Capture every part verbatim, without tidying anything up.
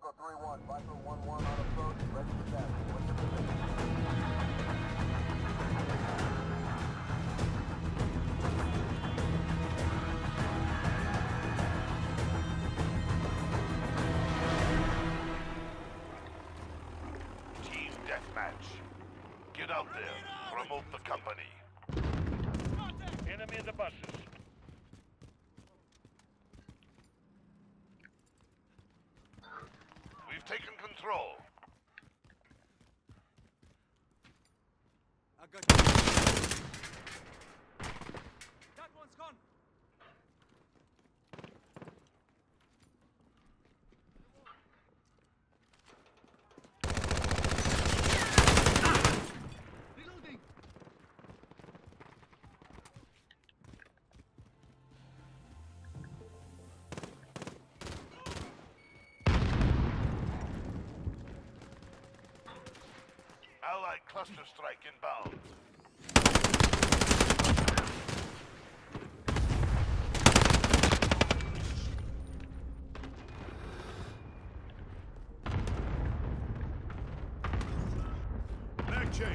Echo three one, Viper one one on approach, ready for that. What's your position? Team deathmatch. Get out there. Promote the company. Enemy in the buses. We've taken control. I got you. That one's gone. Reloading. Allied cluster strike inbound. Back change.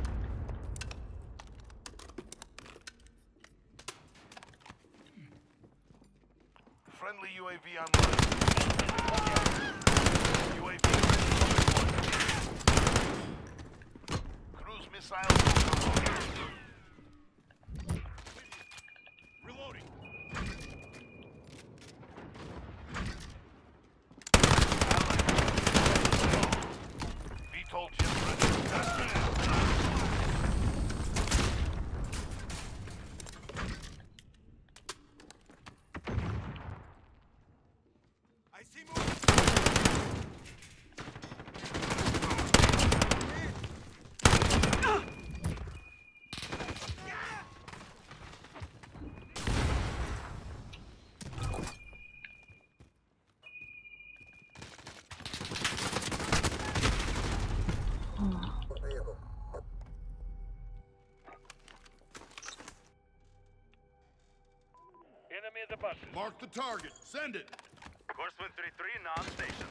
Friendly U A V online. U A V ready for deployment. Cruise missile. Reloading. V TOL jet ready. I see more. Vehicle. Enemy at the buses. Mark the target. Send it. Course one three three, non-station.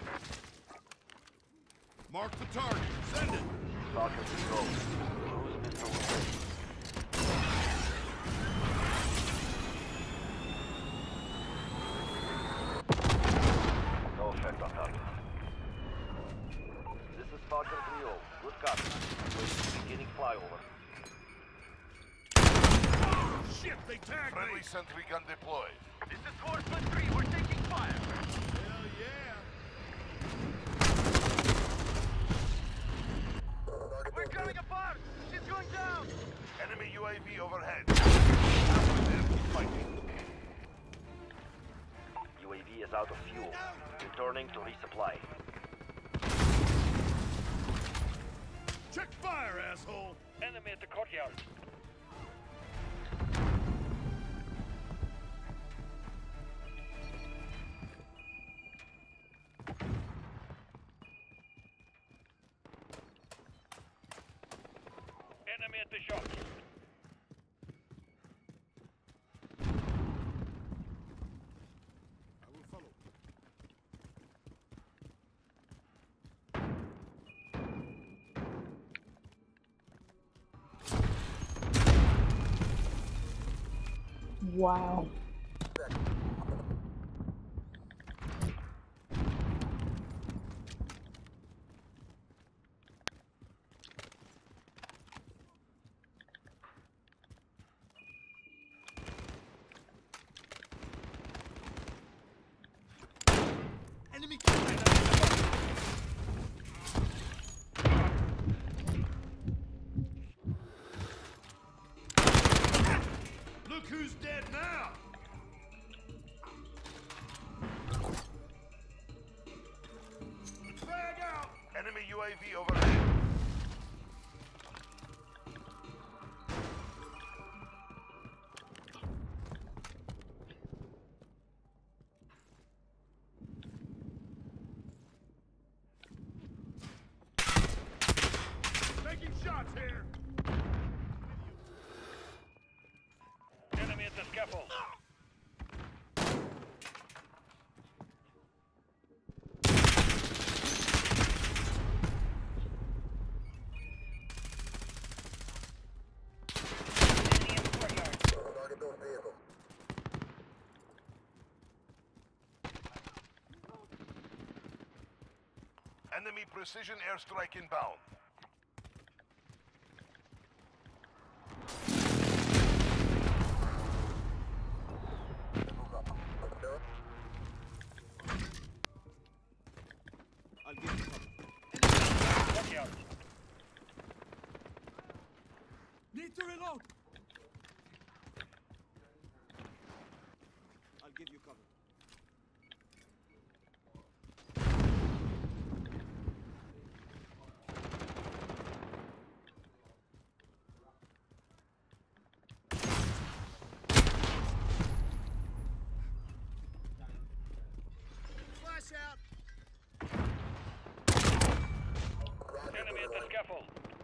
Mark the target. Send it. Falcon control. Cruise missile ready. No effect on target. This is Falcon three oh. Good copy. We're beginning flyover. Shit, they tagged Friendly me. sentry gun deployed. This is Course one three, we're taking fire. Hell yeah. We're coming apart. She's going down. Enemy U A V overhead. Keep fighting. U A V is out of fuel. Returning to resupply. Check fire, asshole. Enemy at the courtyard. Enemy at the shop. I will follow. Wow. Enemy Look who's dead now. Frag out. Enemy U A V overhead. Taking shots here. Enemy at the scaffold. Enemy precision airstrike inbound. I'll give you cover. Watch out. Need to reload. I'll give you cover. Flash out! Enemy at the scaffold.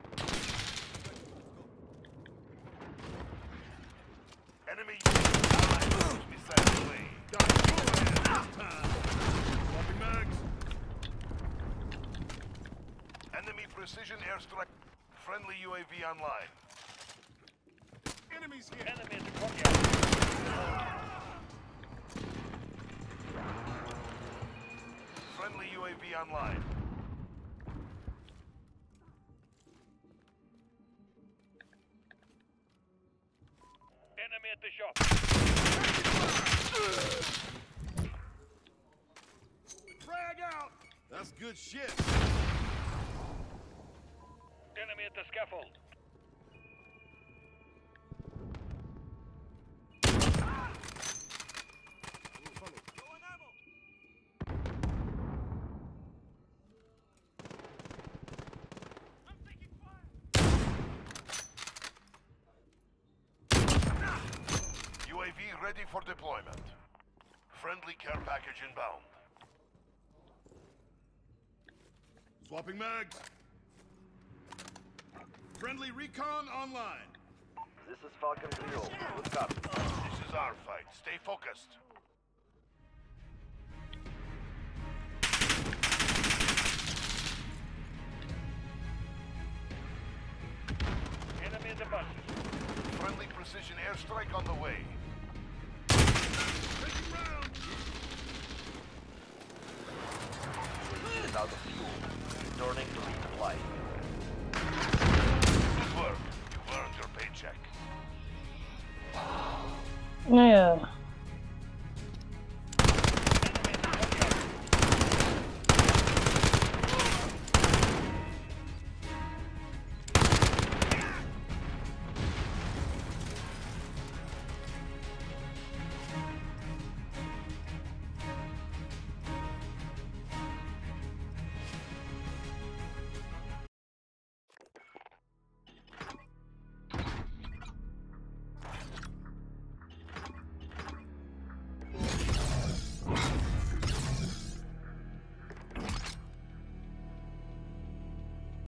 Enemy allied cruise missile away. Got your ass this time! Swapping mags! Enemy precision airstrike. Friendly U A V online. Enemies here! Enemy at the courtyard. Friendly U A V online. Enemy at the shop. Frag out! That's good shit! Enemy at the scaffold. Low on ammo. I'm taking fire. U A V ready for deployment. Friendly care package inbound. Swapping mags! Friendly recon online! This is Falcon three oh. Good copy. This is our fight. Stay focused. Enemy at the buses. Friendly precision airstrike on the way.